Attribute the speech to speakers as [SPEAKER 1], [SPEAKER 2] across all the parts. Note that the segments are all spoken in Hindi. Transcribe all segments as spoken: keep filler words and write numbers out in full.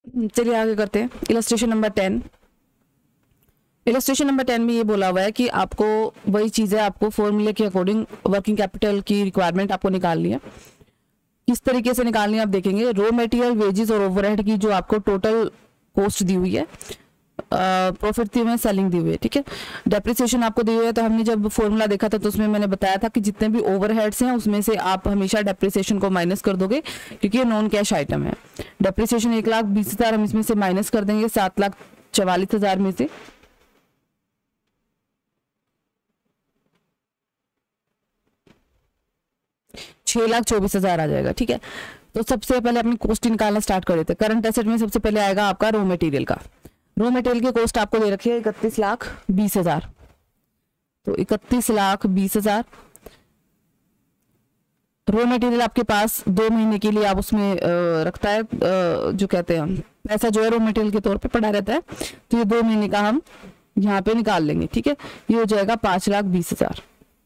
[SPEAKER 1] चलिए आगे करते हैं। Illustration number ten. Illustration number ten में ये बोला हुआ है कि आपको वही चीज़ें आपको फॉर्मूले के अकॉर्डिंग वर्किंग कैपिटल की रिक्वायरमेंट आपको निकालनी है। किस तरीके से निकालनी है आप देखेंगे। रॉ मटेरियल, वेजेस और ओवरहेड की जो आपको टोटल कॉस्ट दी हुई है, प्रॉफिट दी हुई है, सेलिंग दी हुई है, ठीक है। डेप्रिसिएशन आपको दी हुई है। तो हमने जब फॉर्मूला देखा था तो उसमें मैंने बताया था कि जितने भी ओवरहेड्स हैं उसमें से आप हमेशा डेप्रिसिएशन को माइनस कर दोगे, क्योंकि ये नॉन कैश आइटम है। डेप्रिसिएशन एक लाख बीस हजार हम इसमें से माइनस कर देंगे सात लाख चवालीस हजार में से। छह लाख चौबीस हजार आ जाएगा, ठीक है। तो सबसे पहले अपनी कॉस्ट निकालना स्टार्ट कर देते हैं। करंट एसेट में सबसे पहले आएगा आपका रॉ मटेरियल का। रॉ मटेरियल की कॉस्ट आपको दे रखी है इकतीस लाख बीस हजार। तो इकतीस लाख बीस हजार रॉ मटेरियल आपके पास दो महीने के लिए आप उसमें रखता है, जो कहते हैं पैसा जो है रॉ मटेरियल के तौर पे पड़ा रहता है। तो ये दो महीने का हम यहाँ पे निकाल लेंगे, ठीक है। ये हो जाएगा पांच लाख बीस हजार।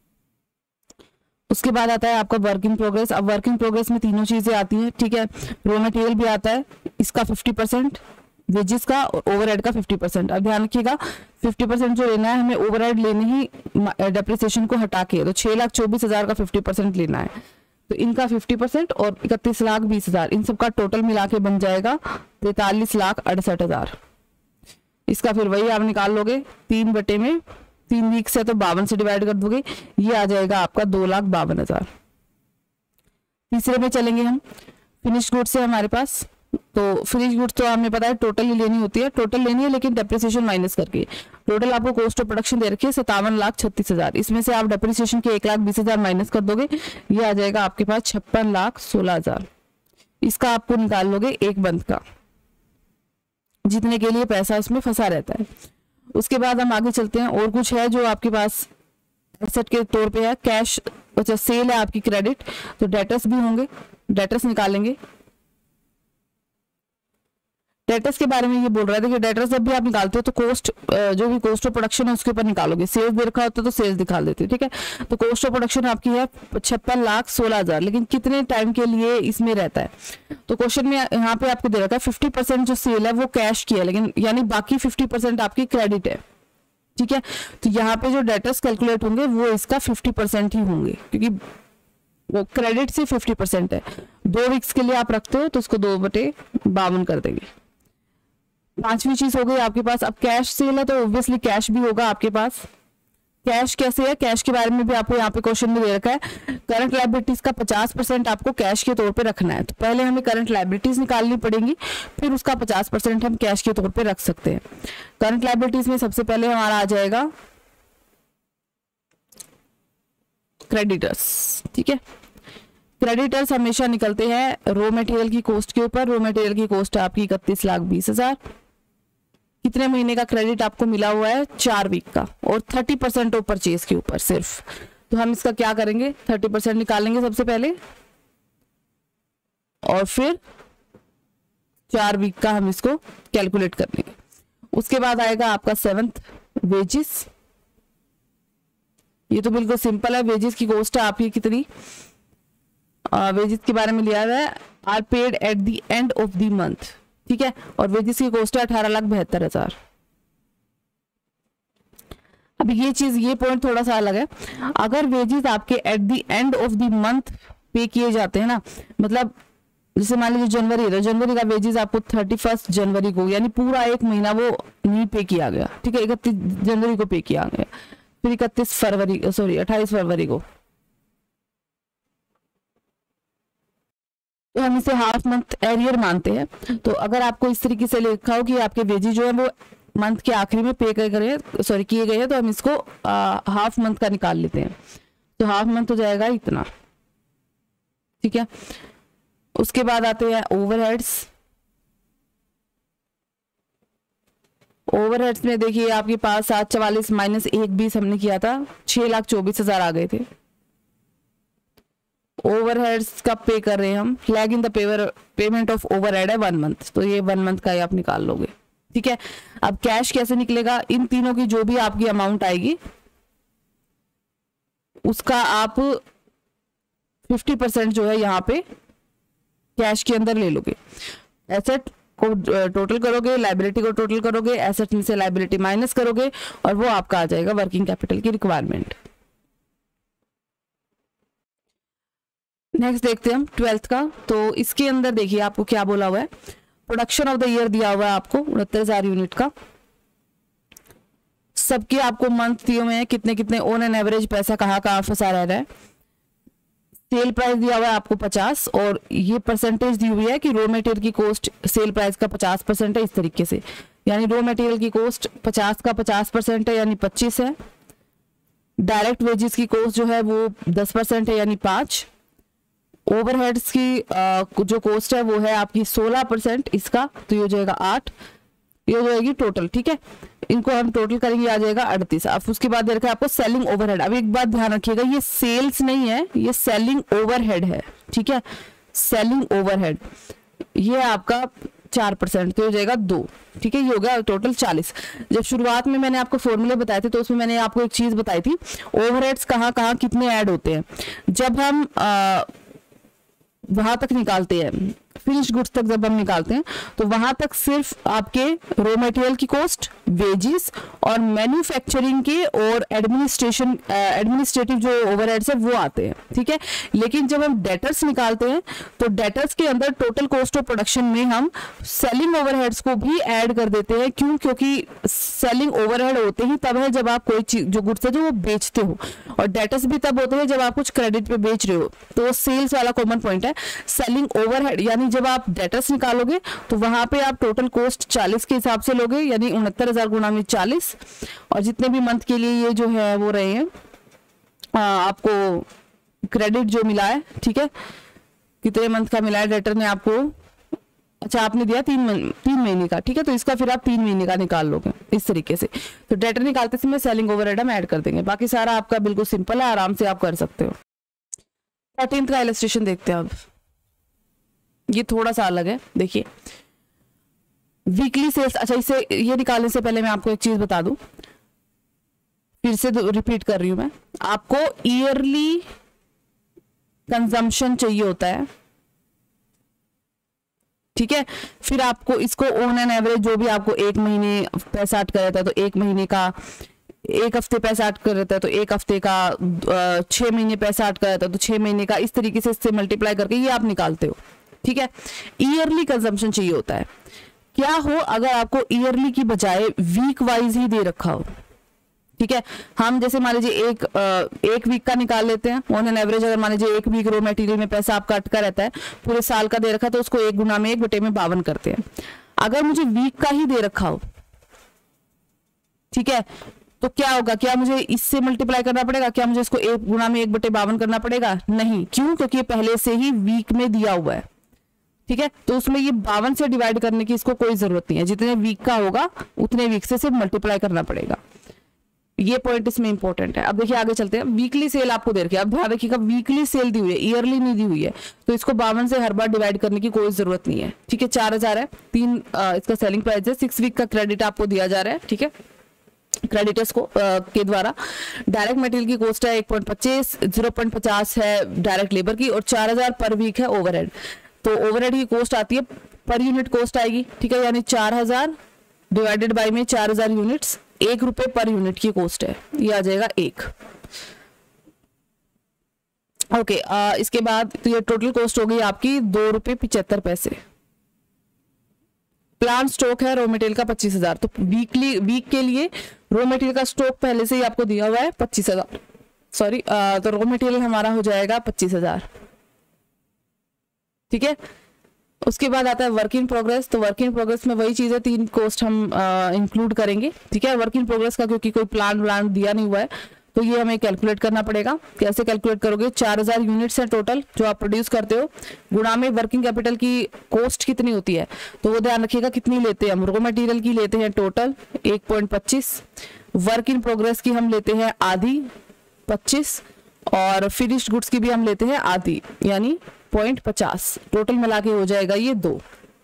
[SPEAKER 1] उसके बाद आता है आपका वर्क इन प्रोग्रेस। अब वर्क इन प्रोग्रेस में तीनों चीजें आती हैं, ठीक है। रॉ मटेरियल भी आता है, इसका फिफ्टी परसेंट, वेजेस का और ओवरहेड का फिफ्टी परसेंट। अब ध्यान रखिएगा फिफ्टी परसेंट जो लेना है हमें ओवरहेड लेने ही डेप्रिसिएशन को हटा के, तो छह लाख चौबीस हजार का फिफ्टी परसेंट लेना है। तो इनका फिफ्टी परसेंट और इकतीस लाख बीस हजार इन सबका टोटल मिला के बन जाएगा तैतालीस लाख अड़सठ हजार। इसका फिर वही आप निकाल लोगे तीन बटे में, तीन वीक से तो बावन से डिवाइड कर दोगे, ये आ जाएगा आपका दो लाख बावन हजार। तीसरे में चलेंगे हम। फिनिश गुड्स से हमारे पास, तो फिनिश गुड्स तो हमें पता है टोटल ही लेनी होती है, टोटल लेनी है लेकिन डेप्रिसिएशन माइनस करके। टोटल आपको कॉस्ट ऑफ प्रोडक्शन दे रखी है सत्तावन लाख छत्तीस हजार। इसमें से आप डेप्रिसिएशन के एक लाख बीस हजार माइनस कर दोगे, ये आ जाएगा आपके पास छप्पन लाख सोलह हजार। इसका आपको निकाल लोगे एक बंद का, जितने के लिए पैसा उसमें फंसा रहता है। उसके बाद हम आगे चलते हैं। और कुछ है जो आपके पास एसेट के तौर पे है, कैश, अच्छा सेल है आपकी क्रेडिट, तो डेटर्स भी होंगे, डेटर्स निकालेंगे। डेटर्स के बारे में ये बोल रहा है, देखिए डेटर्स जब भी आप निकालते हो तो कॉस्ट, जो भी कॉस्ट ऑफ प्रोडक्शन है उसके ऊपर निकालोगे। सेल्स दे रखा होता है तो सेल्स दिखा देते, ठीक है। तो कॉस्ट ऑफ प्रोडक्शन आपकी है छप्पन लाख सोलह हजार, लेकिन कितने टाइम के लिए इसमें रहता है। तो क्वेश्चन में यहाँ पे आपको दे रखा है फिफ्टी परसेंट जो सेल है वो कैश की है, लेकिन यानी बाकी फिफ्टी परसेंट आपकी क्रेडिट है, ठीक है। तो यहाँ पे जो डेटर्स कैलकुलेट होंगे वो इसका फिफ्टी परसेंट ही होंगे, क्योंकि वो क्रेडिट से फिफ्टी परसेंट है। दो वीक्स के लिए आप रखते हो तो उसको दो बटे बावन कर देंगे। पांचवी चीज हो गई आपके पास, अब कैश सेल है तो ऑब्वियसली कैश भी होगा आपके पास। कैश कैसे है, कैश के बारे में भी आपको यहाँ पे क्वेश्चन में दे रखा है। करंट लायबिलिटीज का पचास परसेंट आपको कैश के तौर पे रखना है। तो पहले हमें करंट लायबिलिटीज निकालनी पड़ेंगी, फिर उसका पचास परसेंट हम कैश के तौर पे रख सकते हैं। करंट लायबिलिटीज में सबसे पहले हमारा आ जाएगा क्रेडिटर्स, ठीक है। क्रेडिटर्स हमेशा निकलते हैं रॉ मटेरियल की कॉस्ट के ऊपर। रॉ मटेरियल की कॉस्ट है आपकी इकतीस लाख बीस हजार। कितने महीने का क्रेडिट आपको मिला हुआ है, चार वीक का, और थर्टी परसेंट ऑफ परचेज के ऊपर सिर्फ। तो हम इसका क्या करेंगे, थर्टी परसेंट निकालेंगे सबसे पहले, और फिर चार वीक का हम इसको कैलकुलेट कर लेंगे। उसके बाद आएगा आपका सेवंथ वेजेस। ये तो बिल्कुल सिंपल है। वेजेस की कॉस्ट है आपकी कितनी, वेजेस uh, के बारे में लिया है, are paid at the end of the month, ठीक है। और वेजेस की कॉस्ट है अठारह लाख बहत्तर हजार। अब ये चीज, ये पॉइंट थोड़ा सा अलग है। अगर वेजेस आपके at the end of the month pay किए जाते हैं ना, मतलब जैसे मान लीजिए जनवरी है तो जनवरी का वेजेस आपको थर्टी फर्स्ट जनवरी को, यानी पूरा एक महीना वो नहीं पे किया गया, ठीक है। इकतीस जनवरी को पे किया गया, फिर इकतीस फरवरी सॉरी अट्ठाईस फरवरी को, तो हम इसे हाफ मंथ एरियर मानते हैं। तो अगर आपको इस तरीके से लिखा हो कि आपके वेजेस जो है वो मंथ के आखिरी में पे करे सॉरी किए गए हैं, तो हम इसको आ, हाफ मंथ का निकाल लेते हैं। तो हाफ मंथ हो जाएगा इतना, ठीक है। उसके बाद आते हैं ओवरहेड्स। ओवरहेड्स में देखिए आपके पास सात चवालीस माइनस एक बीस हमने किया था, छह लाख चौबीस हजार आ गए थे। ओवरहेड्स कब पे कर रहे हैं हम, फ्लैग इन द पेवर पेमेंट ऑफ ओवरहेड है वन मंथ, तो ये वन मंथ का ही आप निकाल लोगे, ठीक है। अब कैश कैसे निकलेगा, इन तीनों की जो भी आपकी अमाउंट आएगी उसका आप फिफ्टी परसेंट जो है यहाँ पे कैश के अंदर ले लोगे। एसेट को टोटल करोगे, लाइबिलिटी को टोटल करोगे, एसेट में से लाइबिलिटी माइनस करोगे और वो आपका आ जाएगा वर्किंग कैपिटल की रिक्वायरमेंट। नेक्स्ट देखते हैं हम ट्वेल्थ का। तो इसके अंदर देखिए आपको क्या बोला हुआ है, प्रोडक्शन ऑफ द ईयर दिया हुआ है आपको उनहत्तर हजार यूनिट का, सबके आपको मंथ दिए हुए हैं कितने कितने ऑन एन एवरेज पैसा कहाँ कहाँ फंसा रह रहा है, सेल प्राइस दिया हुआ है आपको पचास और ये परसेंटेज दी हुई है कि रॉ मटेरियल की कॉस्ट सेल प्राइस का पचास परसेंट है, इस तरीके से, यानी रॉ मटेरियल की कॉस्ट पचास का पचास परसेंट है यानी पच्चीस है, डायरेक्ट वेजेस की कॉस्ट जो है वो दस परसेंट है यानी पाँच, ओवरहेड्स की आ, जो कॉस्ट है वो है आपकी सोलह परसेंट इसका, तो ये हो जाएगा आठ, ये हो जाएगी टोटल, ठीक है, इनको हम टोटल करेंगे आ जाएगा अड़तीस। अब उसके बाद दे रखा है आपको सेलिंग ओवरहेड। अब एक बात ध्यान रखिएगा, ये सेल्स नहीं है, ये सेलिंग ओवरहेड है, ठीक है, सेलिंग ओवरहेड ये आपका चार परसेंट, तो हो जाएगा दो, ठीक है, ये हो गया टोटल चालीस। जब शुरुआत में मैंने आपको फॉर्मूले बताए थे तो उसमें मैंने आपको एक चीज बताई थी, ओवरहेड्स कहाँ कहाँ कितने ऐड होते हैं। जब हम आ, वहां तक निकालते हैं, फिनिश गुड्स तक जब हम निकालते हैं तो वहां तक सिर्फ आपके रॉ मटेरियल की कॉस्ट, वेजेस और मैन्युफैक्चरिंग के और एडमिनिस्ट्रेशन एडमिनिस्ट्रेटिव जो ओवरहेड्स है वो आते हैं, ठीक है। लेकिन जब हम डेटर्स निकालते हैं तो डेटर्स के अंदर टोटल कॉस्ट ऑफ प्रोडक्शन में हम सेलिंग ओवरहेड्स को भी ऐड कर देते हैं। क्यों? क्योंकि सेलिंग ओवरहेड होते ही तब है जब आप कोई चीज जो गुड्स है जो वो बेचते हो, और डेटर्स भी तब होते हैं जब आप कुछ क्रेडिट पे बेच रहे हो। तो सेल्स वाला कॉमन पॉइंट है सेलिंग ओवरहेड, यानी जब आप डेटर्स निकालोगे तो वहां पे आप टोटल कॉस्ट चालीस के हिसाब से लोगे, यानी उनहत्तर हजार गुना में चालीस, और जितने भी मंथ के लिए ये जो है वो रहे हैं आ, आपको क्रेडिट जो मिला है, ठीक है, कितने मंथ का मिला है डेटर ने आपको, अच्छा आपने दिया तीन तीन महीने का, ठीक है, तो इसका फिर आप तीन महीने का निकाल लोगे इस तरीके से। तो डेटर निकालते समय सेलिंग ओवरहेड हम ऐड कर देंगे, बाकी सारा आपका बिल्कुल सिंपल है, आराम से आप कर सकते हो। थर्टीन्थ का इलस्ट्रेशन देखते हैं अब, ये थोड़ा सा अलग है, देखिए वीकली सेल्स। अच्छा, इसे ये निकालने से पहले मैं आपको एक चीज बता दूं, फिर से रिपीट कर रही हूं मैं, आपको ईयरली कंजम्पशन चाहिए होता है, ठीक है, फिर आपको इसको ऑन एन एवरेज जो भी आपको एक महीने पैसा अट कर रहता है तो एक महीने का, एक हफ्ते पैसा अट कर रहता है तो एक हफ्ते का, छह महीने पैसा अट कर रहता है तो छह महीने का, इस तरीके से इससे मल्टीप्लाई करके ये आप निकालते हो, ठीक है। ईयरली कंजम्पशन चाहिए होता है। क्या हो अगर आपको ईयरली की बजाय वीक वाइज ही दे रखा हो, ठीक है, हम जैसे मान लीजिए एक एक वीक का निकाल लेते हैं ऑन एन एवरेज। अगर मान लीजिए एक वीक रॉ मटेरियल में पैसा आपका अटका रहता है, पूरे साल का दे रखा है, तो उसको एक गुना में एक बटे में बावन करते हैं। अगर मुझे वीक का ही दे रखा हो, ठीक है, तो क्या होगा, क्या मुझे इससे मल्टीप्लाई करना पड़ेगा, क्या मुझे इसको एक गुना में एक बटे बावन करना पड़ेगा? नहीं, क्यों? क्योंकि ये पहले से ही वीक में दिया हुआ है, ठीक है, तो उसमें ये बावन से डिवाइड करने की इसको कोई जरूरत नहीं है, जितने वीक का होगा उतने वीक से सिर्फ मल्टीप्लाई करना पड़ेगा। ये पॉइंट इसमें इंपॉर्टेंट है। अब देखिए आगे चलते हैं, वीकली सेल आपको दे रखी है, अब ध्यान रखिएगा वीकली सेल दी हुई है, ईयरली नहीं दी हुई है, तो इसको बावन से हर बार डिवाइड करने की कोई जरूरत नहीं है, ठीक है। चार हजार है, तीन आ, इसका सेलिंग प्राइस है, सिक्स वीक का क्रेडिट आपको दिया जा रहा है, ठीक है, क्रेडिटर्स को आ, के द्वारा। डायरेक्ट मटेरियल की कॉस्ट है एक पॉइंट पच्चीस, जीरो पॉइंट पचास है डायरेक्ट लेबर की, और चार हजार पर वीक है ओवरहेड। तो ओवरहेड की कॉस्ट आती है पर यूनिट कॉस्ट आएगी, ठीक है, यानी चार हजार डिवाइडेड बाई में चार हजार यूनिट्स, एक रुपए पर यूनिट की कॉस्ट है, ये आ जाएगा एक। ओके, आ, इसके बाद तो ये टोटल कॉस्ट हो गई आपकी दो रुपए पिछहत्तर पैसे। प्लान स्टॉक है रॉ मटेरियल का पच्चीस हजार, तो वीकली वीक के लिए रॉ मटेरियल का स्टॉक पहले से ही आपको दिया हुआ है पच्चीस हजार, सॉरी, तो रॉ मटेरियल हमारा हो जाएगा पच्चीस हजार, ठीक है। उसके बाद आता है वर्क इन प्रोग्रेस। तो वर्क इन प्रोग्रेस में वही चीज है, तीन कॉस्ट हम इंक्लूड करेंगे, ठीक है। वर्क इन प्रोग्रेस का क्योंकि कोई प्लान व्लान दिया नहीं हुआ है तो ये हमें कैलकुलेट करना पड़ेगा। कैसे कैलकुलेट करोगे? चार हजार यूनिट्स है टोटल जो आप प्रोड्यूस करते हो, गुणा में वर्किंग कैपिटल की कॉस्ट कितनी होती है, तो वो ध्यान रखिएगा कितनी लेते हैं हम। रॉ मटेरियल की लेते हैं टोटल एक पॉइंट पच्चीस, वर्क इन प्रोग्रेस की हम लेते हैं आधी पच्चीस, और फिनिश्ड गुड्स की भी हम लेते हैं आधी यानी पॉइंट पचास, टोटल मिला के हो जाएगा ये दो।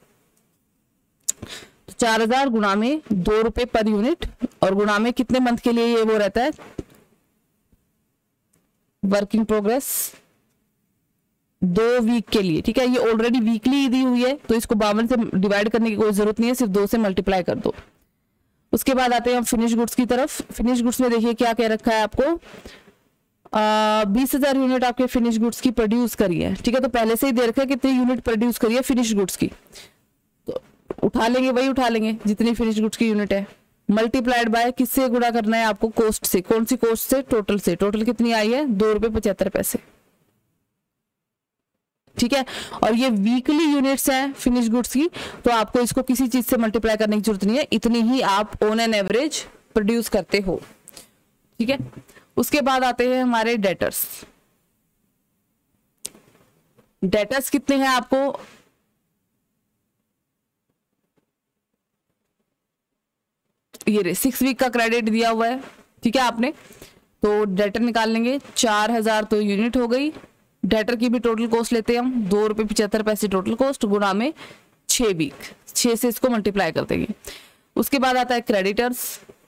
[SPEAKER 1] तो चार हजार गुणा में दो रुपए पर यूनिट, और गुणा में कितने मंथ के लिए ये वो रहता है वर्क इन प्रोग्रेस, दो वीक के लिए, ठीक है। ये ऑलरेडी वीकली दी हुई है तो इसको बावन से डिवाइड करने की कोई जरूरत नहीं है, सिर्फ दो से मल्टीप्लाई कर दो। उसके बाद आते हैं हम फिनिश गुड्स की तरफ। फिनिश गुड्स में देखिए क्या कह रखा है आपको, बीस हजार यूनिट आपके फिनिश गुड्स की प्रोड्यूस करी है, ठीक है। तो पहले से ही दे रखा है कितनी यूनिट प्रोड्यूस करी है फिनिश गुड्स की, तो उठा लेंगे, वही उठा लेंगे जितनी फिनिश गुड्स की यूनिट है, मल्टीप्लाइड बाय किससे गुणा करना है आपको, कॉस्ट से। कौन सी कॉस्ट से, टोटल से। टोटल कितनी आई है, दो रुपए पचहत्तर पैसे, ठीक है। और ये वीकली यूनिट्स हैं फिनिश गुड्स की, तो आपको इसको किसी चीज से मल्टीप्लाई करने की जरूरत नहीं है, इतनी ही आप ऑन एन एवरेज प्रोड्यूस करते हो, ठीक है। उसके बाद आते हैं हमारे डेटर्स। डेटर्स कितने हैं आपको, ये सिक्स वीक का क्रेडिट दिया हुआ है, ठीक है आपने, तो डेटर निकाल लेंगे। चार हजार तो यूनिट हो गई, डेटर की भी टोटल कॉस्ट लेते हैं हम, दो रुपए पिछहत्तर पैसे टोटल कॉस्ट गुणा में छह वीक, छह से इसको मल्टीप्लाई कर देंगे। उसके बाद आता है क्रेडिटर्स।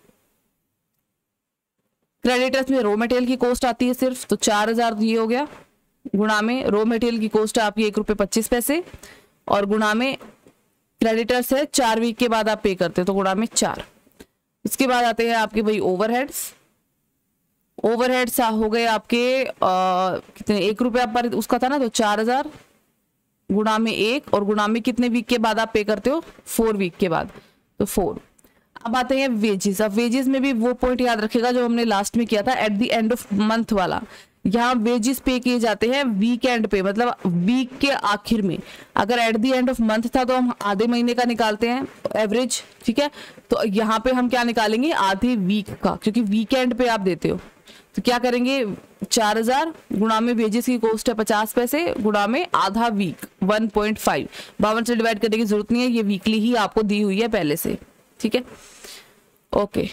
[SPEAKER 1] क्रेडिटर्स में रॉ मटेरियल की कॉस्ट आती है सिर्फ, तो चार हजार ये हो गया, गुणा में रॉ मटेरियल की कॉस्ट है आपकी एक रुपये पच्चीस पैसे, और गुणा में क्रेडिटर्स है चार वीक के बाद आप पे करते हो तो गुणा में चार। उसके बाद आते हैं आपके भाई ओवरहेड्स। ओवरहेड्स हो गए आपके आ, कितने, एक रुपया पर उसका था ना, तो चार हजार गुणा में एक, और गुणा में कितने वीक के बाद आप पे करते हो, फोर वीक के बाद, तो फोर। अब आते हैं वेजेस। अब वेजेस में भी वो पॉइंट याद रखेगा जो हमने लास्ट में किया था, at the end of month वाला। यहाँ वेजेस पे किए जाते हैं वीक एंड पे, मतलब वीक के आखिर में। अगर at the end of month था तो हम आधे महीने का निकालते हैं एवरेज, ठीक है। तो यहाँ पे हम क्या निकालेंगे, आधे वीक का, क्योंकि वीकेंड पे आप देते हो। तो क्या करेंगे, चार हजार गुणा में वेजेस की कॉस्ट है पचास पैसे, गुणा में आधा वीक वन पॉइंट फाइव, बावन से डिवाइड करने की जरूरत नहीं है, ये वीकली ही आपको दी हुई है पहले से, ठीक है। ओके,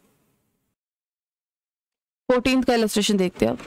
[SPEAKER 1] फोर्टीन का इलस्ट्रेशन देखते हैं अब।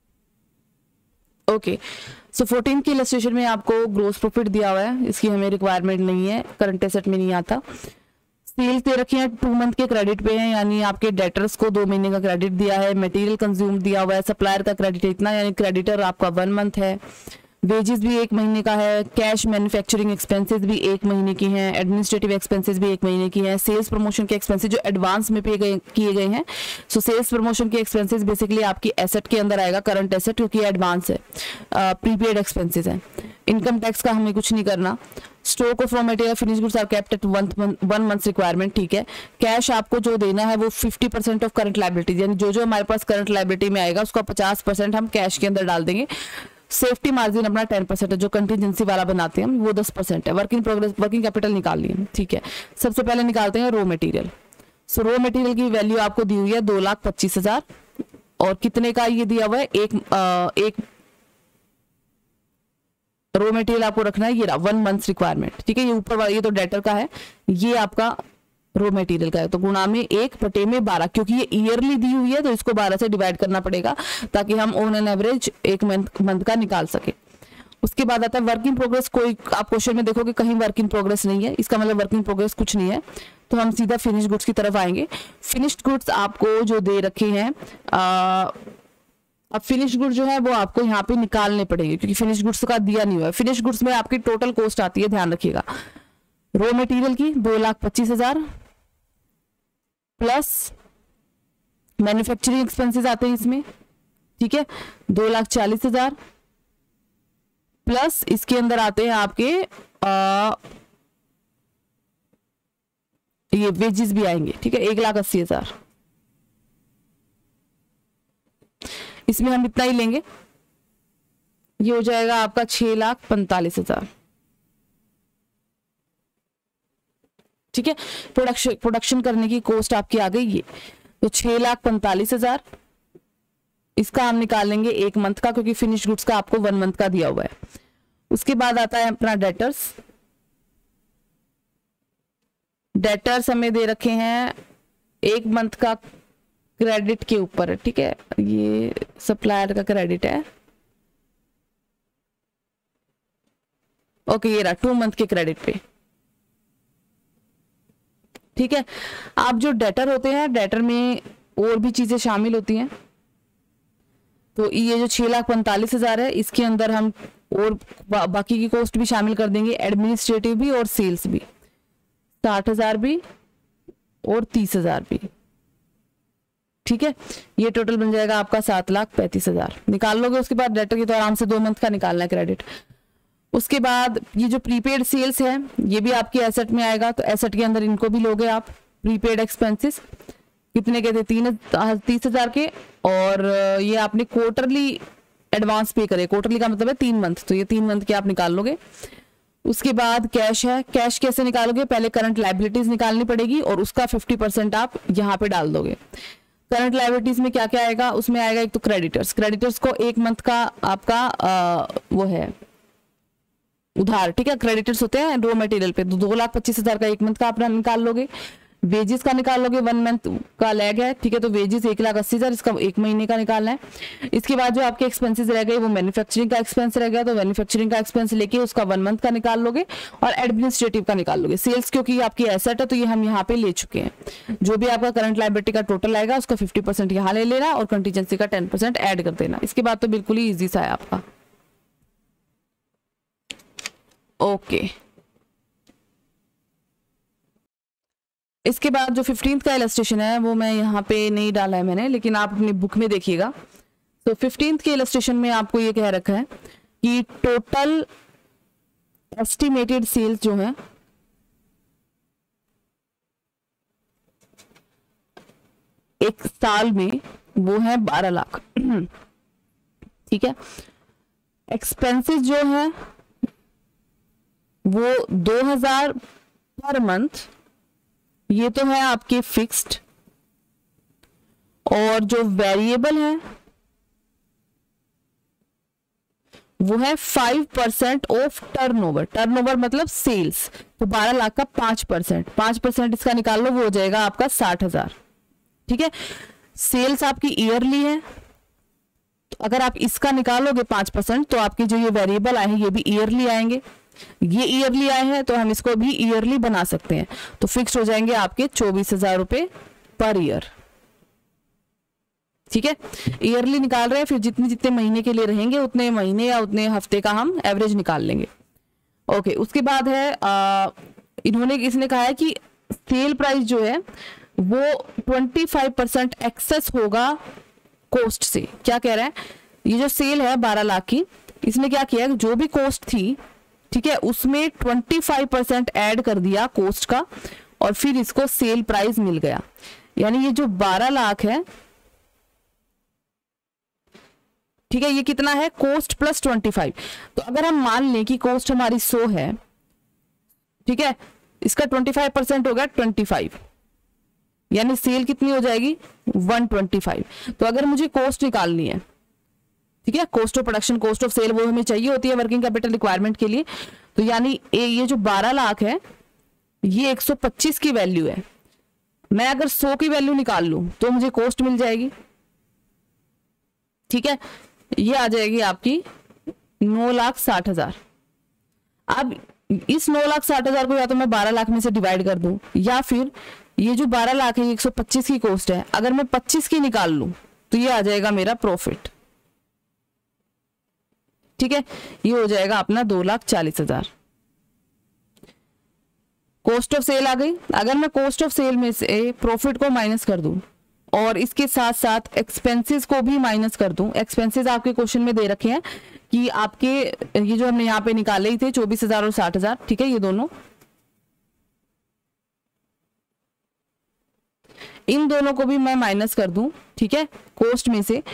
[SPEAKER 1] ओके, सो फोर्टीन की इलस्ट्रेशन में आपको ग्रोस प्रॉफिट दिया हुआ है, इसकी हमें रिक्वायरमेंट नहीं है, करंट एसेट में नहीं आता। सेल्स दे रखी है टू मंथ के क्रेडिट पे है, यानी आपके डेटर्स को दो महीने का क्रेडिट दिया है। मटेरियल कंज्यूम दिया हुआ है, सप्लायर का क्रेडिट इतना, यानी क्रेडिटर आपका वन मंथ है। वेजेस भी एक महीने का है, कैश मैन्युफैक्चरिंग एक्सपेंसेस भी एक महीने की हैं, एडमिनिस्ट्रेटिव एक्सपेंसेस भी एक महीने की हैं, सेल्स प्रमोशन के एक्सपेंसेस जो एडवांस में पे गए किए गए हैं। सो सेल्स प्रमोशन के एक्सपेंसेस बेसिकली आपकी एसेट के अंदर आएगा, करंट एसेट, क्योंकि एडवांस है, प्रीपेड एक्सपेंसेस हैं। इनकम टैक्स का हमें कुछ नहीं करना। Stock of raw material finish goods are kept at one month requirement, ठीक है। कैश आपको जो देना है वो fifty percent of current liability, यानी जो जो हमारे पास करंट लायबिलिटी में आएगा उसका पचास परसेंट हम कैश के अंदर डाल देंगे। सेफ्टी मार्जिन अपना टेन परसेंट है, जो कंटीजेंसी वाला बनाते हैं हम, वो दस परसेंट है। वर्किंग प्रोग्रेस, वर्किंग कैपिटल निकाल लिए, ठीक है। सबसे पहले निकालते हैं raw material. So raw material की वैल्यू आपको दी हुई है दो लाख पच्चीस हजार, और कितने का ये दिया हुआ है, एक आ, एक रॉ मटेरियल आपको रखना है, ये रहा वन मंथ रिक्वायरमेंट, ठीक है। ये ऊपर वाला ये तो डेटर का है, ये आपका रॉ मटेरियल का है, तो गुणा में एक बटे में बारह, क्योंकि ये ईयरली दी हुई है तो इसको बारह से डिवाइड करना पड़ेगा ताकि हम ऑन एन एवरेज एक मंथ मंथ का निकाल सके। उसके बाद आता है वर्क इन प्रोग्रेस। कोई आप क्वेश्चन में देखोगे कहीं वर्क इन प्रोग्रेस नहीं है, इसका मतलब वर्क इन प्रोग्रेस कुछ नहीं है, तो हम सीधा फिनिश गुड्स की तरफ आएंगे। फिनिश्ड गुड्स आपको जो दे रखे हैं, आ, अब फिनिश गुड्स जो है वो आपको यहाँ पे निकालने पड़ेंगे, क्योंकि फिनिश गुड्स का दिया नहीं हुआ है। फिनिश गुड्स में आपकी टोटल कॉस्ट आती है, ध्यान रखिएगा, रॉ मटेरियल की दो लाख पच्चीस हजार प्लस मैन्युफैक्चरिंग एक्सपेंसेस आते हैं इसमें, ठीक है, दो लाख चालीस हजार प्लस इसके अंदर आते हैं आपके आ, ये वेजेस भी आएंगे, ठीक है, एक लाख अस्सी हजार। इसमें हम इतना ही लेंगे, ये हो जाएगा आपका छह लाख पैंतालीस हजार, ठीक है। प्रोडक्शन प्रोडक्शन करने की कॉस्ट आपकी आ गई ये, तो छह लाख पैंतालीस हजार, इसका हम निकालेंगे एक मंथ का, क्योंकि फिनिश गुड्स का आपको वन मंथ का दिया हुआ है। उसके बाद आता है अपना डेटर्स। डेटर्स हमें दे रखे हैं एक मंथ का क्रेडिट के ऊपर है, ठीक है, ये सप्लायर का क्रेडिट है, ओके, ये रहा टू मंथ के क्रेडिट पे, ठीक है। आप जो डेटर होते हैं, डेटर में और भी चीजें शामिल होती हैं, तो ये जो छह लाख पैंतालीस हजार है इसके अंदर हम और बा, बाकी की कॉस्ट भी शामिल कर देंगे, एडमिनिस्ट्रेटिव भी और सेल्स भी, साठ हजार भी और तीस हजार भी। ठीक है, ये टोटल बन जाएगा आपका सात लाख पैंतीस हजार निकाल लोगे। उसके बाद डेटर की तो आराम से दो मंथ का निकालना है क्रेडिट। उसके बाद ये जो प्रीपेड सेल्स है ये भी आपकी एसेट में आएगा, तो एसेट के अंदर इनको भी लोगे आप। प्रीपेड एक्सपेंसेस कितने के थे, तीन तीस हजार के, और ये आपने क्वार्टरली एडवांस पे करे, क्वार्टरली का मतलब है तीन मंथ, तो ये तीन मंथ के आप निकाल लोगे। उसके बाद कैश है, कैश कैसे निकालोगे, पहले करंट लायबिलिटीज निकालनी पड़ेगी और उसका फिफ्टी परसेंट आप यहाँ पे डाल दोगे। करंट लायबिलिटीज में क्या क्या आएगा, उसमें आएगा एक तो क्रेडिटर्स, क्रेडिटर्स को एक मंथ का आपका आ, वो है उधार। ठीक है, क्रेडिटर्स होते हैं रॉ मटेरियल पे, तो दो लाख पच्चीस हजार का एक मंथ का अपना निकाल लोगे। वेजेस का निकाल लोगे, वन मंथ का लैग है। ठीक है, तो वेजेस एक लाख अस्सी हजार, इसका एक महीने का निकालना है। इसके बाद जो आपके एक्सपेंसेस रह गए वो मैन्युफैक्चरिंग का एक्सपेंस रह गया, तो मैन्युफैक्चरिंग का एक्सपेंस लेके उसका वन मंथ का निकाल लोगे और एडमिनिस्ट्रेटिव का निकाल लोगे। सेल्स क्योंकि आपकी एसेट है तो ये हम यहाँ पे ले चुके हैं। जो भी आपका करंट लायबिलिटी का टोटल आएगा उसका फिफ्टी परसेंट यहाँ ले लेना और कंटीजेंसी का टेन परसेंट एड कर देना। इसके बाद तो बिल्कुल ही ईजी सा है आपका। Okay okay. इसके बाद जो फिफ्टींथ का इलस्ट्रेशन है वो मैं यहाँ पे नहीं डाला है मैंने, लेकिन आप अपनी बुक में देखिएगा। तो फिफ्टींथ के इलस्ट्रेशन में आपको ये कह रखा है कि टोटल एस्टिमेटेड सेल्स जो है एक साल में वो है बारह लाख। ठीक है, एक्सपेंसेस जो है वो दो हजार पर मंथ, ये तो है आपके फिक्स्ड, और जो वेरिएबल है वो है five percent of turnover. Turnover मतलब सेल्स, तो बारह लाख का पांच परसेंट, पांच परसेंट इसका निकाल लो, वो हो जाएगा आपका साठ हजार। ठीक है, सेल्स आपकी ईयरली है, तो अगर आप इसका निकालोगे पांच परसेंट तो आपके जो ये वेरिएबल आए हैं ये भी ईयरली आएंगे। ये ईयरली आए हैं तो हम इसको भी ईयरली बना सकते हैं, तो फिक्स हो जाएंगे आपके चौबीस हजार रुपए पर ईयर। ठीक है, ईयरली निकाल रहे हैं, फिर जितने जितने महीने के लिए रहेंगे उतने महीने या उतने हफ्ते का हम एवरेज निकाल लेंगे। ओके, उसके बाद है आ, इन्होंने इसने कहा है कि सेल प्राइस जो है वो पच्चीस परसेंट एक्सेस होगा कॉस्ट से। क्या कह रहा है, ये जो सेल है बारह लाख की, इसने क्या किया, जो भी कॉस्ट थी, ठीक है, उसमें पच्चीस परसेंट ऐड कर दिया कॉस्ट का, और फिर इसको सेल प्राइस मिल गया। यानी ये जो बारह लाख है, ठीक है, ये कितना है, कॉस्ट प्लस पच्चीस। तो अगर हम मान लें कि कॉस्ट हमारी सौ है, ठीक है, इसका पच्चीस परसेंट हो गया पच्चीस, यानी सेल कितनी हो जाएगी एक सौ पच्चीस। तो अगर मुझे कॉस्ट निकालनी है, ठीक है, cost of production, cost of sale वो हमें चाहिए होती है वर्किंग कैपिटल रिक्वायरमेंट के लिए, तो यानी ये जो बारह लाख है ये एक सौ पच्चीस की वैल्यू है। मैं अगर सौ की वैल्यू निकाल लूं तो मुझे कॉस्ट मिल जाएगी। ठीक है, ये आ जाएगी आपकी नौ लाख साठ हजार। अब इस नौ लाख साठ हजार को या तो मैं बारह लाख में से डिवाइड कर दूं, या फिर ये जो बारह लाख है ये एक सौ पच्चीस की कॉस्ट है, अगर मैं पच्चीस की निकाल लूं तो ये आ जाएगा मेरा प्रॉफिट। ठीक है, ये हो जाएगा अपना दो लाख चालीस हजार। कॉस्ट ऑफ सेल आ गई। अगर मैं कॉस्ट ऑफ सेल में से प्रॉफिट को माइनस कर दूं और इसके साथ साथ एक्सपेंसेस को भी माइनस कर दूं, एक्सपेंसेस आपके क्वेश्चन में दे रखे हैं कि आपके ये जो हमने यहाँ पे निकाले ही थे चौबीस हजार और साठ हजार, ठीक है, ये दोनों, इन दोनों को भी मैं माइनस कर दूं, ठीक है, कॉस्ट में से,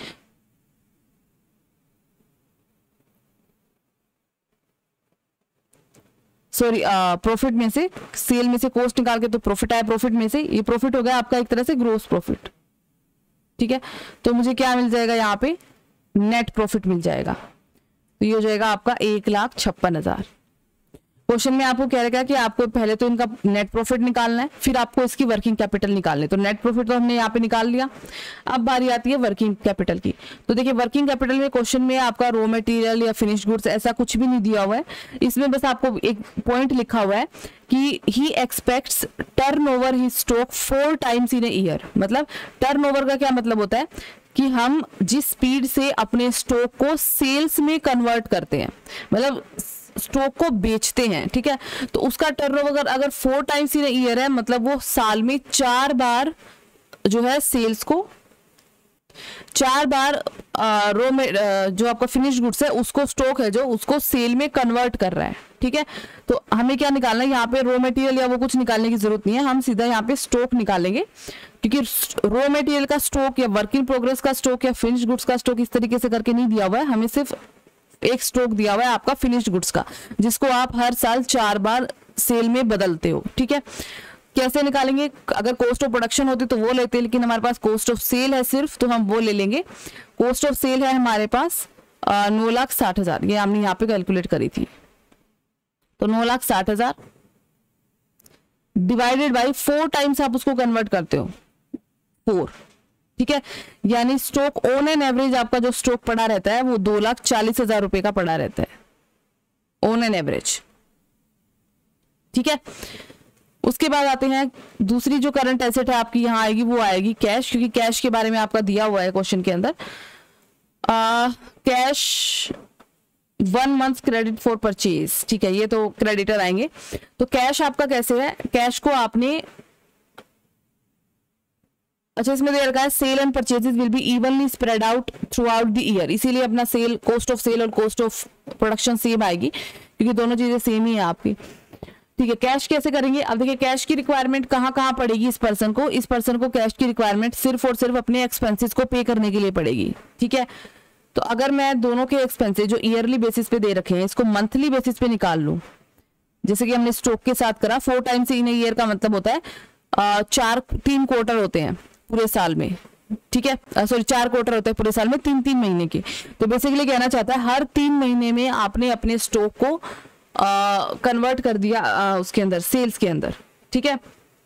[SPEAKER 1] सॉरी प्रॉफिट में से, सेल में से कॉस्ट निकाल के तो प्रॉफिट आया, प्रॉफिट में से ये प्रॉफिट हो गया आपका एक तरह से ग्रोस प्रॉफिट। ठीक है, तो मुझे क्या मिल जाएगा यहाँ पे, नेट प्रॉफिट मिल जाएगा, तो ये हो जाएगा आपका एक लाख छप्पन हजार। क्वेश्चन में आपको कह रखा है कि आपको पहले तो इनका नेट प्रॉफिट निकालना है, फिर आपको इसकी वर्किंग कैपिटल निकालनी है। तो नेट प्रॉफिट तो हमने यहाँ पे निकाल लिया, अब बारी आती है वर्किंग कैपिटल की। तो देखिए वर्किंग कैपिटल में क्वेश्चन में आपका रॉ मटेरियल या फिनिश्ड गुड्स ऐसा कुछ भी नहीं दिया हुआ है, इसमें बस आपको एक पॉइंट लिखा हुआ है कि he expects turnover he stock four times in a year. मतलब टर्न ओवर का क्या मतलब होता है कि हम जिस स्पीड से अपने स्टॉक को सेल्स में कन्वर्ट करते हैं, मतलब स्टॉक को बेचते हैं, ठीक है, तो उसका टर्नओवर अगर फोर टाइम्स इन ईयर है, मतलब वो साल में चार बार जो है सेल्स को, चार बार रो में जो आपका फिनिश गुड्स है उसको, स्टॉक है जो, उसको सेल में कन्वर्ट कर रहा है, ठीक है। तो हमें क्या निकालना है यहाँ पे, रॉ मटेरियल या वो कुछ निकालने की जरूरत नहीं है, हम सीधा यहाँ पे स्टॉक निकालेंगे, क्योंकि रॉ मटेरियल का स्टॉक या वर्क इन प्रोग्रेस का स्टॉक या फिनिश गुड्स का स्टॉक इस तरीके से करके नहीं दिया हुआ है, हमें सिर्फ एक स्टॉक दिया हुआ है आपका फिनिश्ड गुड्स का, जिसको आप हर साल चार बार सेल में बदलते हो, ठीक है। कैसे निकालेंगे, अगर कॉस्ट ऑफ प्रोडक्शन होती तो वो लेते, लेकिन हमारे पास कॉस्ट ऑफ सेल है सिर्फ, तो हम वो ले लेंगे। कॉस्ट ऑफ सेल है हमारे पास नौ लाख साठ हजार, ये हमने यहाँ पे कैलकुलेट करी थी, तो नौ लाख साठ हजार डिवाइडेड बाई फोर टाइम्स आप उसको कन्वर्ट करते हो, फोर, ठीक है, यानी स्टॉक ऑन एन एवरेज आपका जो स्टॉक पड़ा रहता है वो दो लाख चालीस हजार रुपए का पड़ा रहता है ऑन एन एवरेज, ठीक है। उसके बाद आते हैं दूसरी जो करंट एसेट है आपकी यहाँ आएगी, वो आएगी कैश, क्योंकि कैश के बारे में आपका दिया हुआ है क्वेश्चन के अंदर। Cash one month credit for purchase, ठीक है, ये तो क्रेडिटर आएंगे। तो कैश आपका कैसे है, कैश को आपने, अच्छा इसमें दे रखा है sale and purchases will be evenly spread out throughout the year, इसीलिए अपना सेल, कॉस्ट ऑफ सेल और कॉस्ट ऑफ प्रोडक्शन सेम आएगी, क्योंकि दोनों चीजें सेम ही है आपकी, ठीक है। कैश कैसे करेंगे, अब देखिए कैश की रिक्वायरमेंट कहाँ कहाँ पड़ेगी इस पर्सन को, इस पर्सन को कैश की रिक्वायरमेंट सिर्फ और सिर्फ अपने एक्सपेंसेस को पे करने के लिए पड़ेगी, ठीक है। तो अगर मैं दोनों के एक्सपेंसेस जो ईयरली बेसिस पे दे रखे हैं इसको मंथली बेसिस पे निकाल लूं, जैसे कि हमने स्टॉक के साथ करा, फोर टाइम्स इन ईयर का मतलब होता है आ, चार तीन क्वार्टर होते हैं पूरे साल में, ठीक है, सॉरी चार क्वार्टर होते हैं पूरे साल में, तीन तीन महीने के। तो बेसिकली कहना चाहता है हर तीन महीने में आपने अपने स्टॉक को कन्वर्ट uh, कर दिया uh, उसके अंदर, सेल्स के अंदर, ठीक है।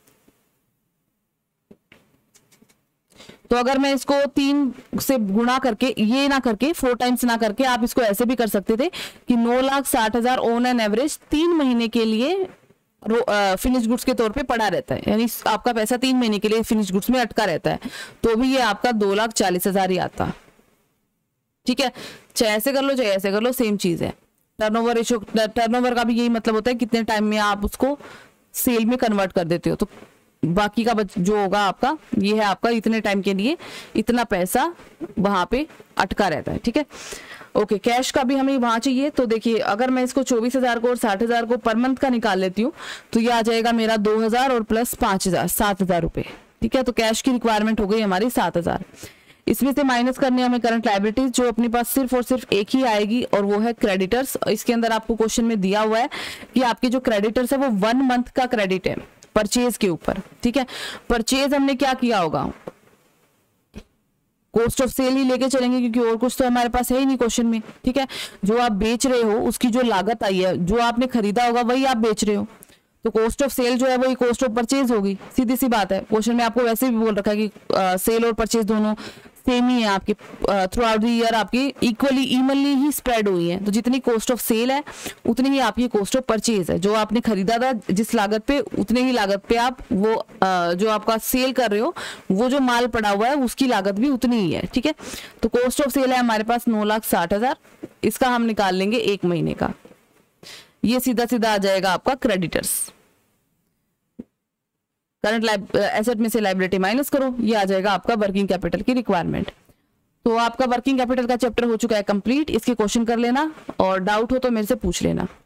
[SPEAKER 1] तो अगर मैं इसको तीन से गुणा करके, ये ना करके फोर टाइम्स ना करके, आप इसको ऐसे भी कर सकते थे कि नौ लाख साठ हजार ऑन एन एवरेज तीन महीने के लिए फिनिश गुड्स के तौर पे पड़ा रहता है, यानी आपका पैसा तीन महीने के लिए फिनिश गुड्स में अटका रहता है, तो भी ये आपका दो लाख चालीस हजार ही आता, ठीक है। चाहे ऐसे कर लो चाहे ऐसे कर लो, सेम चीज है। टर्नओवर रेशियो, टर्नओवर का भी यही मतलब होता है कितने टाइम में आप उसको सेल में कन्वर्ट कर देते हो, तो बाकी का जो होगा आपका, ये है आपका इतने टाइम के लिए इतना पैसा वहां पे अटका रहता है, ठीक है। ओके, कैश का भी हमें वहां चाहिए, तो देखिए अगर मैं इसको चौबीस हजार को और साठ हजार को पर मंथ का निकाल लेती हूँ तो ये आ जाएगा मेरा दो हजार और प्लस पांच हजार सात हजार रुपए, ठीक है। तो कैश की रिक्वायरमेंट हो गई हमारी सात हजार। इसमें से माइनस करने हमें करंट लायबिलिटीज, जो अपने पास सिर्फ और सिर्फ एक ही आएगी और वो है क्रेडिटर्स। इसके अंदर आपको क्वेश्चन में दिया हुआ है कि आपके जो क्रेडिटर्स है वो वन मंथ का क्रेडिट है परचेज के ऊपर, ठीक है। परचेज हमने क्या किया होगा, कॉस्ट ऑफ सेल ही लेके चलेंगे, क्योंकि और कुछ तो हमारे पास है ही नहीं क्वेश्चन में, ठीक है। जो आप बेच रहे हो उसकी जो लागत आई है, जो आपने खरीदा होगा वही आप बेच रहे हो, तो कॉस्ट ऑफ सेल जो है वही कॉस्ट ऑफ परचेज होगी, सीधी सी बात है। क्वेश्चन में आपको वैसे भी बोल रखा है कि सेल और परचेज दोनों सेम ही है आपकी, थ्रू आउट द ईयर आपकी इक्वली इवनली ही स्प्रेड हुई है, तो जितनी कॉस्ट ऑफ सेल है उतनी ही आपकी कॉस्ट ऑफ परचेज है। जो आपने खरीदा था जिस लागत पे, उतने ही लागत पे आप वो uh, जो आपका सेल कर रहे हो, वो जो माल पड़ा हुआ है उसकी लागत भी उतनी ही है, ठीक है। तो कॉस्ट ऑफ सेल है हमारे पास नौ लाख साठ हजार, इसका हम निकाल लेंगे एक महीने का, ये सीधा सीधा आ जाएगा आपका क्रेडिटर्स। करंट एसेट में से लायबिलिटी माइनस करो, ये आ जाएगा आपका वर्किंग कैपिटल की रिक्वायरमेंट। तो आपका वर्किंग कैपिटल का चैप्टर हो चुका है कंप्लीट। इसके क्वेश्चन कर लेना और डाउट हो तो मेरे से पूछ लेना।